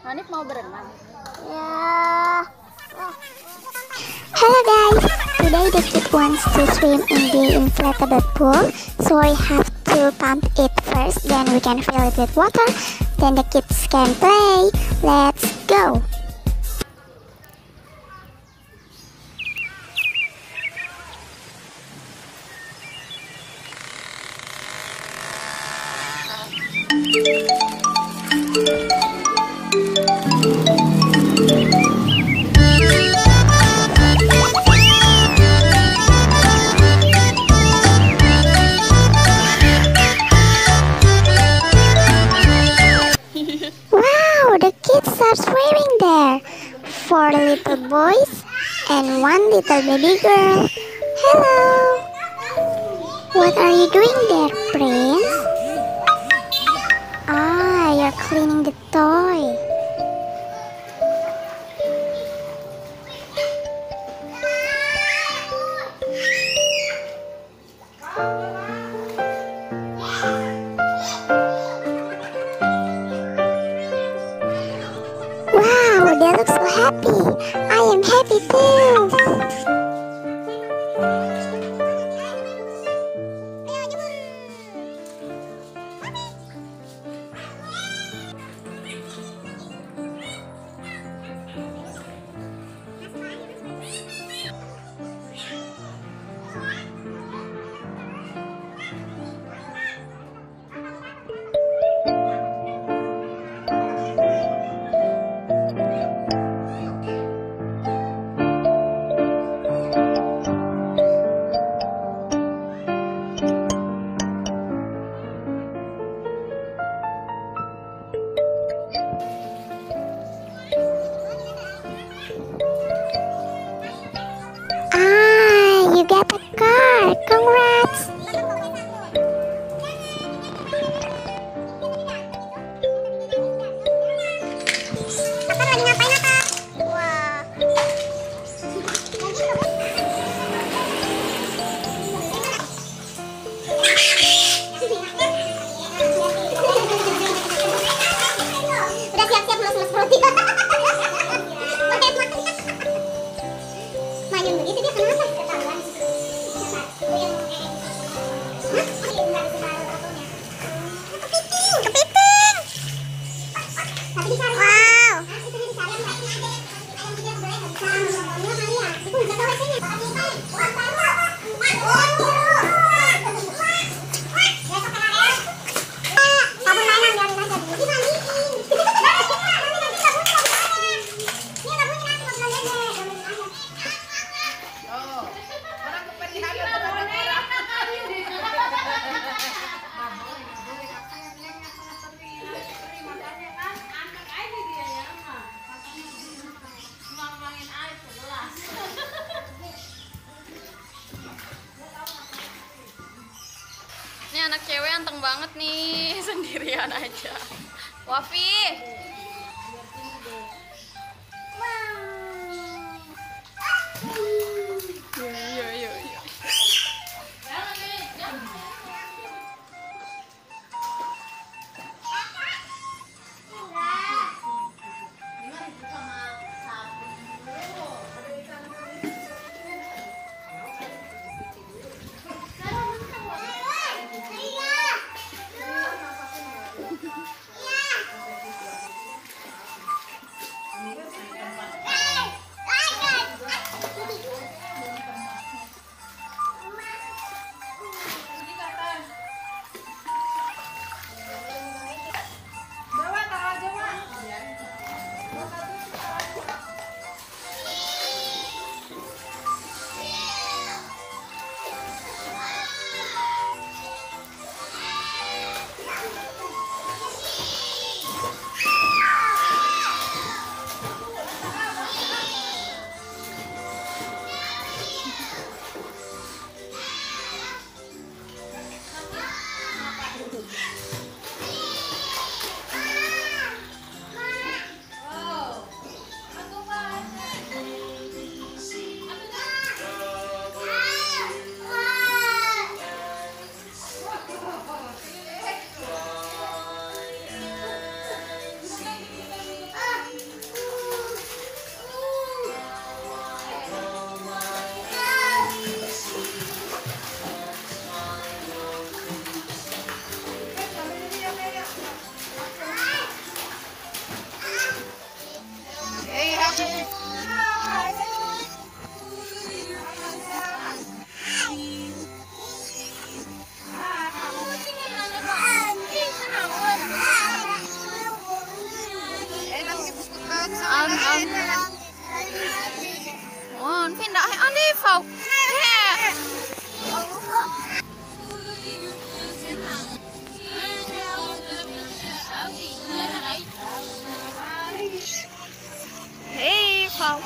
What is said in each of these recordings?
Hanif mau berenang? Yeah. Hello guys, today the kid wants to swim in the inflatable pool, so I have to pump it first, then we can fill it with water, then the kids can play. Let's go! Wow, the kids are swimming there. 4 little boys and 1 little baby girl. Hello. What are you doing there, Prince? Ah, you're cleaning the toy. Wow, they look so happy. I am happy too. Ah, you got a car. Congrats. Papa lagi ngapain, apa? Wah. Udah siap-siap mulus-mulus perut. Mayun begitu dia kenapa? Ketahuan. Kepiting. Wow. Ini anak cewek anteng banget nih, sendirian aja. Wafi. Yo. Ủa, phiên đại ăn đi phòng. Hey, phòng.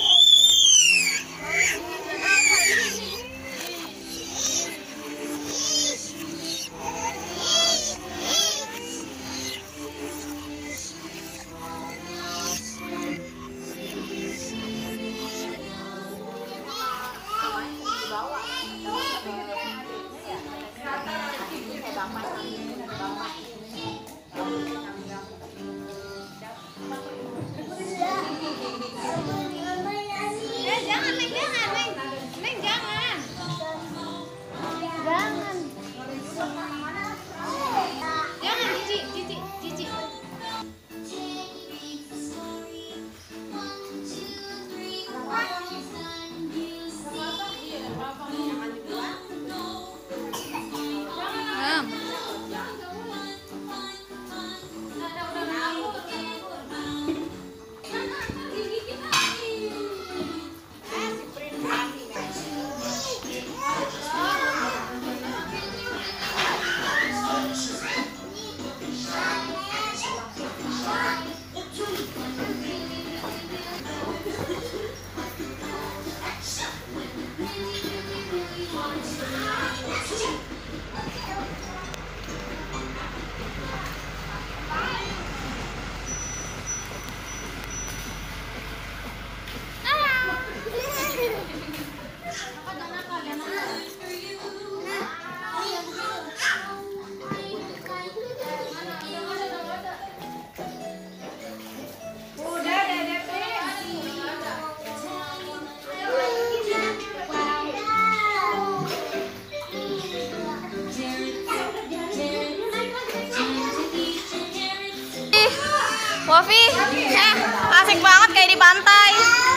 Wafi, asik banget kayak di pantai.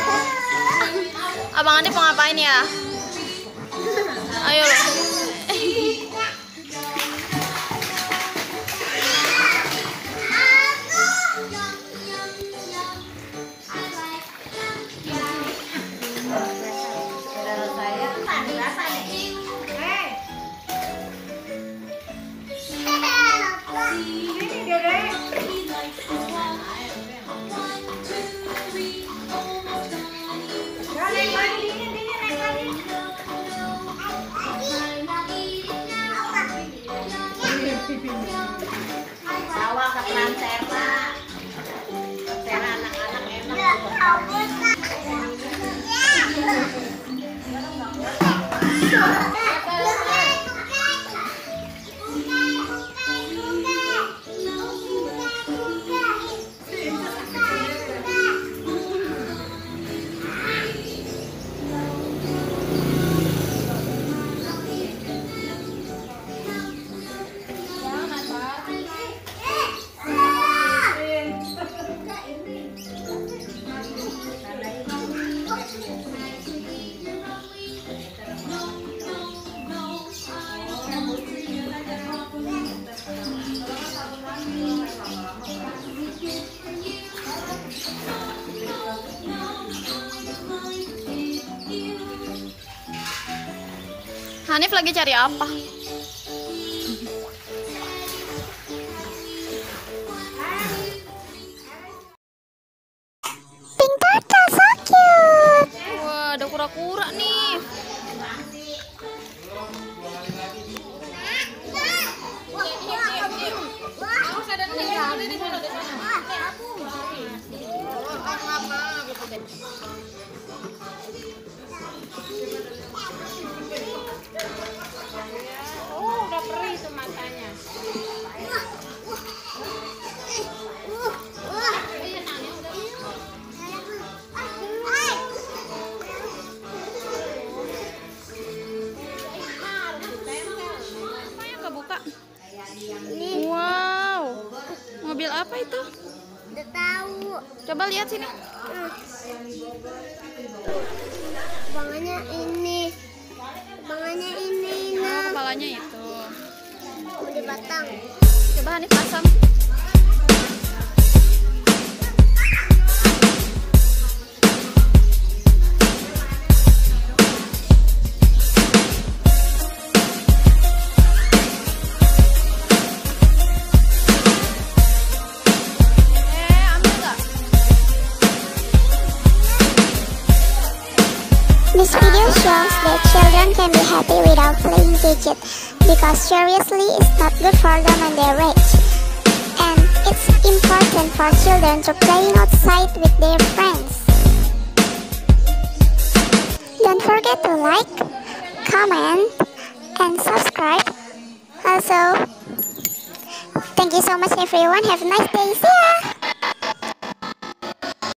Abang Andi mau ngapain ya? Ayo. Bawa ke Transera. Transera anak-anak enak. Hanif lagi cari apa? Pink turtle, so cute. Wah, ada kura-kura nih. Oh, udah perih tuh matanya. Apa yang kebuka? Wow, mobil apa itu? Udah tahu. Coba lihat sini. Bangannya ini. Bangannya ini. Oh, kepalanya itu. Udah batang. Coba Hanif pasang. shows that children can be happy without playing gadget, because seriously it's not good for them when they age. And it's important for children to playing outside with their friends. Don't forget to like, comment, and subscribe. Also, thank you so much everyone. Have a nice day. See ya!